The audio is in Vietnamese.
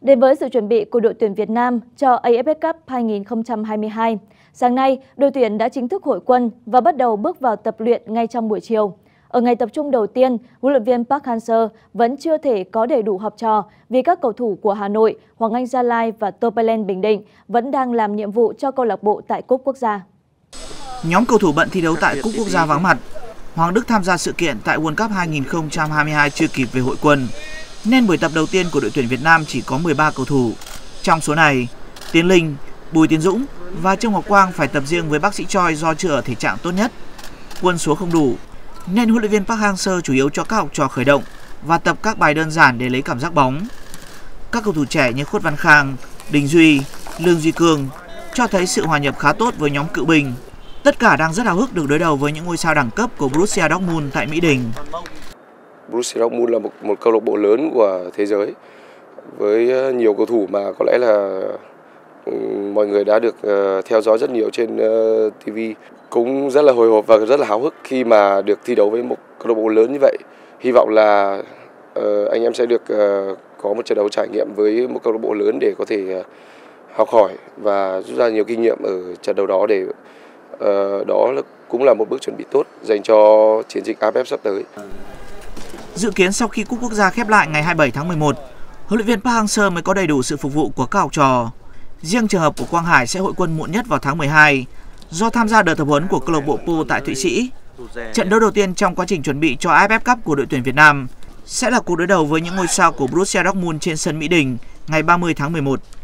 Đến với sự chuẩn bị của đội tuyển Việt Nam cho AFF Cup 2022, sáng nay đội tuyển đã chính thức hội quân và bắt đầu bước vào tập luyện ngay trong buổi chiều. Ở ngày tập trung đầu tiên, huấn luyện viên Park Hang-seo vẫn chưa thể có đầy đủ học trò vì các cầu thủ của Hà Nội, Hoàng Anh Gia Lai và Topelen Bình Định vẫn đang làm nhiệm vụ cho câu lạc bộ tại Cúp Quốc gia. Nhóm cầu thủ bận thi đấu tại Cúp Quốc gia vắng mặt. Hoàng Đức tham gia sự kiện tại World Cup 2022 chưa kịp về hội quân, nên buổi tập đầu tiên của đội tuyển Việt Nam chỉ có 13 cầu thủ. Trong số này, Tiến Linh, Bùi Tiến Dũng và Trương Ngọc Quang phải tập riêng với bác sĩ Choi do chưa ở thể trạng tốt nhất. Quân số không đủ, nên huấn luyện viên Park Hang-seo chủ yếu cho các học trò khởi động và tập các bài đơn giản để lấy cảm giác bóng. Các cầu thủ trẻ như Khuất Văn Khang, Đình Duy, Lương Duy Cương cho thấy sự hòa nhập khá tốt với nhóm cựu binh. Tất cả đang rất háo hức được đối đầu với những ngôi sao đẳng cấp của Borussia Dortmund tại Mỹ Đình. Borussia Dortmund là một câu lạc bộ lớn của thế giới với nhiều cầu thủ mà có lẽ là mọi người đã được theo dõi rất nhiều trên TV. Cũng rất là hồi hộp và rất là háo hức khi mà được thi đấu với một câu lạc bộ lớn như vậy. Hy vọng là anh em sẽ được có một trận đấu trải nghiệm với một câu lạc bộ lớn để có thể học hỏi và rút ra nhiều kinh nghiệm ở trận đấu đó, để đó cũng là một bước chuẩn bị tốt dành cho chiến dịch AFF sắp tới. Dự kiến sau khi Cúp Quốc gia khép lại ngày 27 tháng 11, huấn luyện viên Park Hang-seo mới có đầy đủ sự phục vụ của các học trò. Riêng trường hợp của Quang Hải sẽ hội quân muộn nhất vào tháng 12 do tham gia đợt tập huấn của câu lạc bộ Po tại Thụy Sĩ. Trận đấu đầu tiên trong quá trình chuẩn bị cho AFF Cup của đội tuyển Việt Nam sẽ là cuộc đối đầu với những ngôi sao của Borussia Dortmund trên sân Mỹ Đình ngày 30 tháng 11.